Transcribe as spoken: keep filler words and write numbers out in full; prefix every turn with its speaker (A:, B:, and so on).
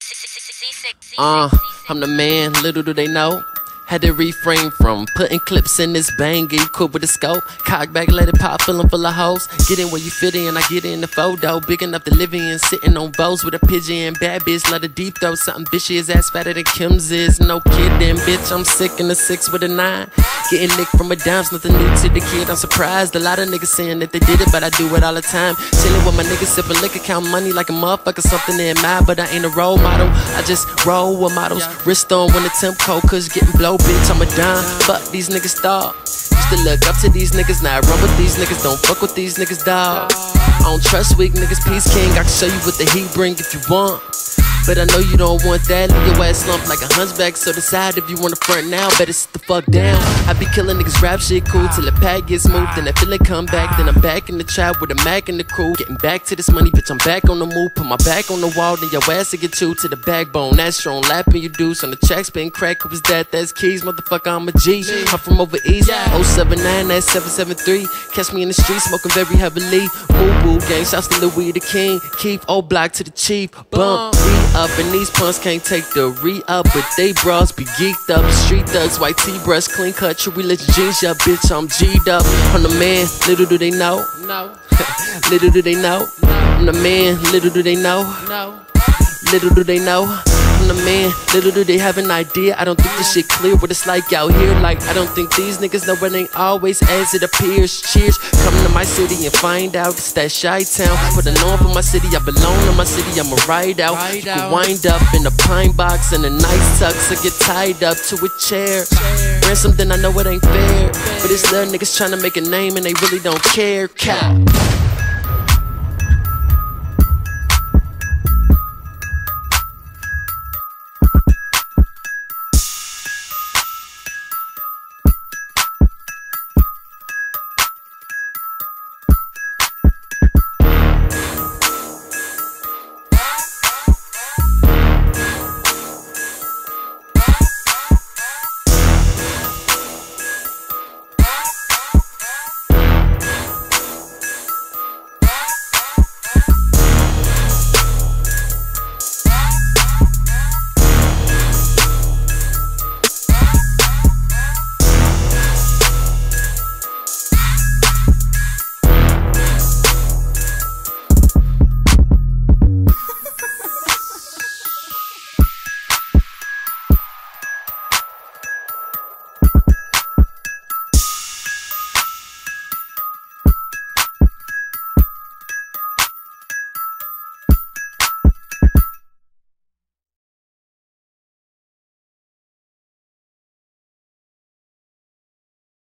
A: Uh, I'm the man, little do they know. Had to refrain from putting clips in this banga, equipped with a scope. Cock back, let it pop, fillin' full of hoes. Get in where you fit in, I get in the photo. Big enough to live in, sitting on boats with a pigeon. Bad bitch, let a deep throw, something vicious, ass fatter than Kim's is. No kiddin', bitch, I'm sick in the six with a nine. Getting nicked from a dime's nothing new to the kid, I'm surprised. A lot of niggas saying that they did it, but I do it all the time. Chillin' with my niggas, sippin' liquor, count money like a motherfucker, something in mind. But I ain't a role model, I just roll with models. Wrist on when the temp cold, cause getting blow, bitch, I'm a dime. Fuck these niggas, dawg. Used to look up to these niggas, now I run with these niggas. Don't fuck with these niggas, dawg. I don't trust weak niggas, peace king. I can show you what the heat bring if you want, but I know you don't want that. Leave your ass slumped like a hunchback, so decide if you wanna front now. Better sit the fuck down. I be killing niggas, rap shit cool till the pack gets moved. Then that feeling come back, then I'm back in the trap with a Mac and the crew. Getting back to this money, bitch, I'm back on the move. Put my back on the wall, then your ass to get chewed to the backbone. That's strong, lapping you dudes on the tracks, been crack. Who was that? That's Keez, motherfucker, I'm a G. I'm from over east, oh seven nine, that's seven seven three. Catch me in the street, smoking very heavily. Boo boo gang, shouts to Louis the King. Keep old block to the chief, bump, re up, and these punks can't take the re-up, but they bras be geeked up. Street thugs, white T-brush, clean cut, true religion jeans, yeah, bitch, I'm G'd up. I'm the man, little do they know. No. Little do they know. I'm the man, little do they know. No. Little do they know. I'm the man, little do they have an idea. I don't think this shit clear what it's like out here. Like, I don't think these niggas know it ain't always as it appears. Cheers, come to my city and find out it's that Chi-town. Put an on for my city, I belong to my city, I'ma ride out. You can wind up in a pine box and a nice tux, or get tied up to a chair. Ransom, then I know it ain't fair, but it's little niggas trying to make a name and they really don't care. Cow.